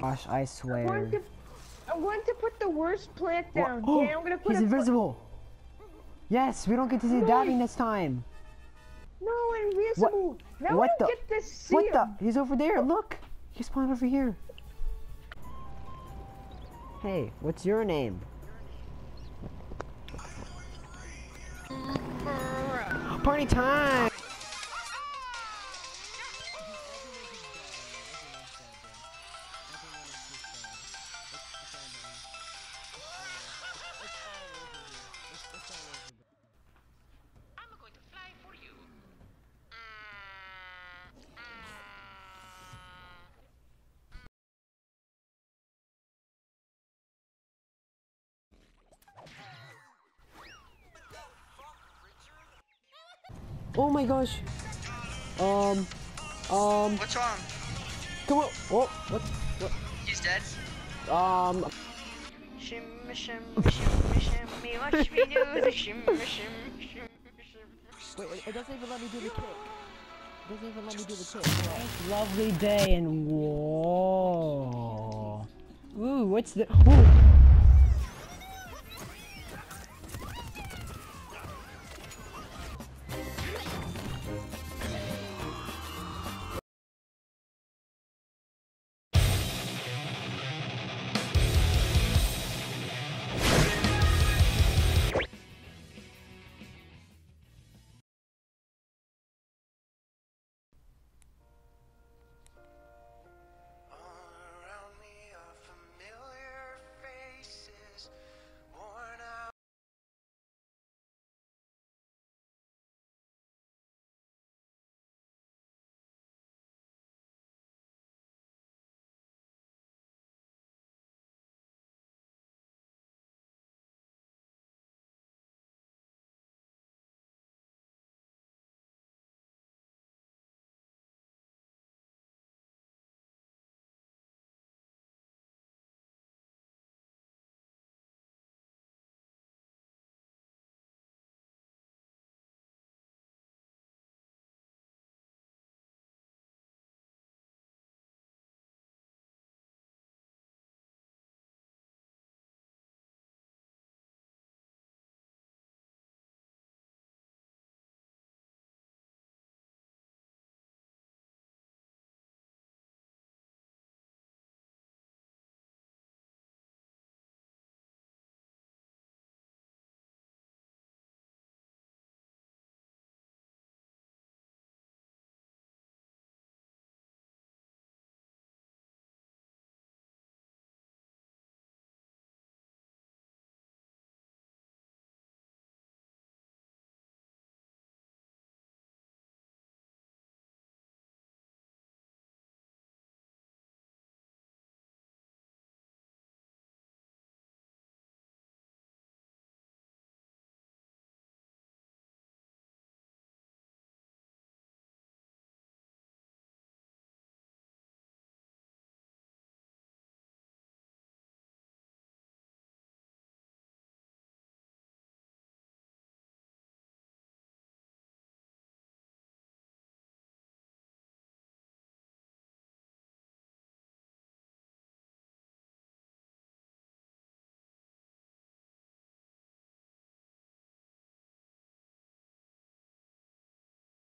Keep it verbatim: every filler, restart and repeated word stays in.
Gosh, I I'm swear. going to, I'm going to put the worst plant What? down. Oh, Okay, I'm gonna put he's a invisible. Yes, we don't get to see No. dabbing this time. No, invisible. Now What I the? don't get to see What him. the? He's over there. Look, he's spawned over here. Hey, what's your name? Party time! I'm going to fly for you. Oh my gosh. Um. Um. What's wrong? Come on. Oh. What? What? He's dead. Um. Shimmy, shimmy, shimmy, shimmy, watch me do the shimmy, shimmy, shimmy, shimmy. Wait, it doesn't even let me do the kick. It doesn't even let me do the kick. Nice, lovely day and whoa. Ooh, what's the? Ooh.